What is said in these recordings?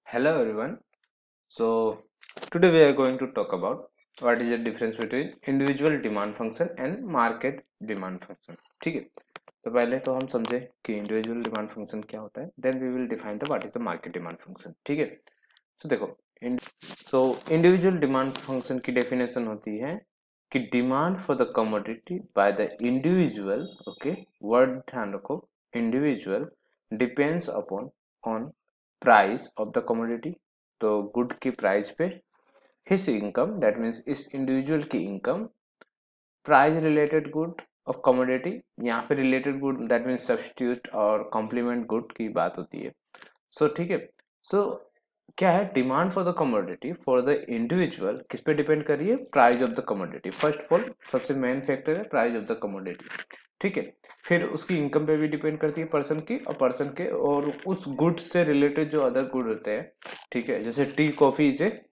Hello everyone. So today we are going to talk about what is the difference between individual demand function and market demand function. ठीक है, तो पहले तो हम समझे कि इंडिविजुअल डिमांड फंक्शन क्या होता है, then we will define the what is the market demand function. ठीक है, तो देखो इंडिविजुअल डिमांड फंक्शन की डेफिनेशन होती है कि demand for the commodity by the individual. Okay, word ध्यान रखो, individual depends upon on price of the commodity. तो गुड की प्राइस पे हिज इनकम, दैट मीन्स इस इंडिविजुअल की इनकम, प्राइस रिलेटेड गुड और कमोडिटी, यहाँ पे related good that means substitute और कॉम्प्लीमेंट गुड की बात होती है. सो ठीक है, सो क्या है, demand for the commodity for the individual किस पे डिपेंड कर रही है? Price of the commodity. First of all सबसे मेन फैक्टर है प्राइस ऑफ द कमोडिटी. ठीक है, फिर उसकी इनकम पे भी डिपेंड करती है पर्सन की, और पर्सन के और उस गुड से रिलेटेड जो अदर गुड होते हैं. ठीक है, जैसे tea coffee is a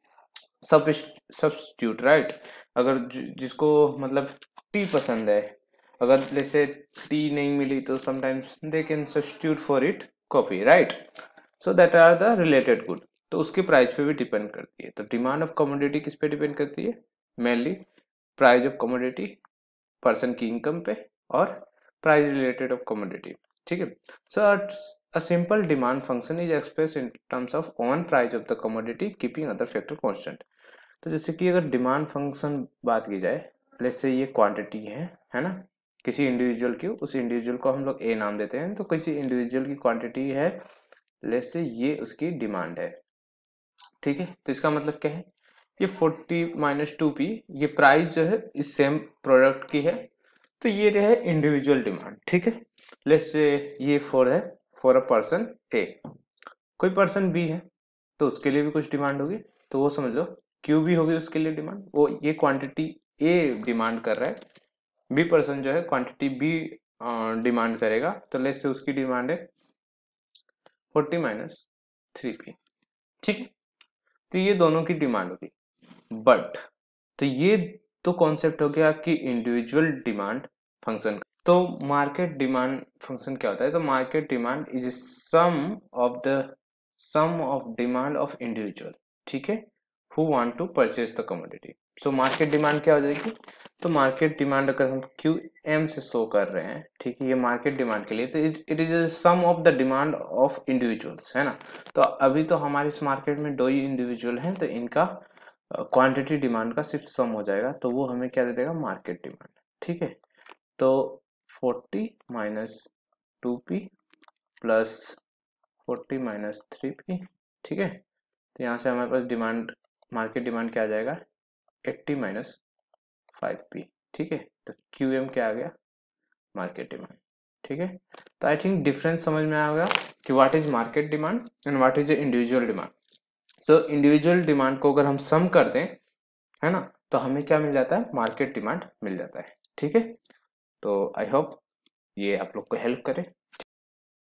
substitute, right. अगर जिसको मतलब टी पसंद है, अगर जैसे टी नहीं मिली तो sometimes they can substitute for it coffee, right. So that are the related good. तो उसकी प्राइस पे भी डिपेंड करती है. तो डिमांड ऑफ कमोडिटी किस पे डिपेंड करती है? Mainly price of commodity, person की इनकम पे, और प्राइस रिलेटेड ऑफ कमोडिटी. ठीक है, सो a simple demand function is expressed in terms of on price of the commodity keeping other factor constant. तो जैसे कि अगर डिमांड फंक्शन बात की जाए, लेट्स से ये क्वांटिटी है ना, किसी इंडिविजुअल की, उस इंडिविजुअल को हम लोग ए नाम देते हैं. तो किसी इंडिविजुअल की क्वांटिटी है, लेट्स से ये उसकी डिमांड है. ठीक है, तो इसका मतलब क्या है, ये 40 माइनस 2p, ये प्राइस जो है इस सेम प्रोडक्ट की है. तो ये रहे इंडिविजुअल डिमांड. ठीक है, लेट्स से ये फॉर अ पर्सन ए, कोई पर्सन बी है तो उसके लिए भी कुछ डिमांड होगी. तो वो समझ लो क्यू भी होगी उसके लिए डिमांड. वो ये क्वांटिटी ए डिमांड कर रहा है, बी पर्सन जो है क्वांटिटी बी डिमांड करेगा. तो लेट्स से उसकी डिमांड है 40 माइनस 3p. ठीक है, तो ये दोनों की डिमांड होगी. बट तो ये तो कॉन्सेप्ट हो गया कि इंडिविजुअल डिमांड फंक्शन. तो मार्केट डिमांड फंक्शन क्या होता है? तो market demand is some of demand of individual. ठीक है, who want to purchase the commodity. So market demand क्या हो जाएगी? तो मार्केट डिमांड अगर हम क्यू एम से शो कर रहे हैं, ठीक है, ये मार्केट डिमांड के लिए, तो it is some of the demand of individuals, है ना. तो अभी तो हमारे इस मार्केट में दो ही इंडिविजुअल हैं, तो इनका क्वांटिटी डिमांड का सिर्फ सम हो जाएगा. तो वो हमें क्या दे देगा? Market demand. ठीक है, तो 40 minus 2p plus 40 minus 3p. ठीक है, तो यहाँ से हमारे पास डिमांड, मार्केट डिमांड क्या आ जाएगा? 80 माइनस 5p. ठीक है, तो QM क्या आ गया? Market demand. ठीक है, तो आई थिंक डिफरेंस समझ में आ गया कि what is market demand and what is individual demand. So individual demand को अगर हम सम कर दें, है ना, तो हमें क्या मिल जाता है? मार्केट डिमांड मिल जाता है. ठीक है, तो आई होप ये आप लोग को हेल्प करे.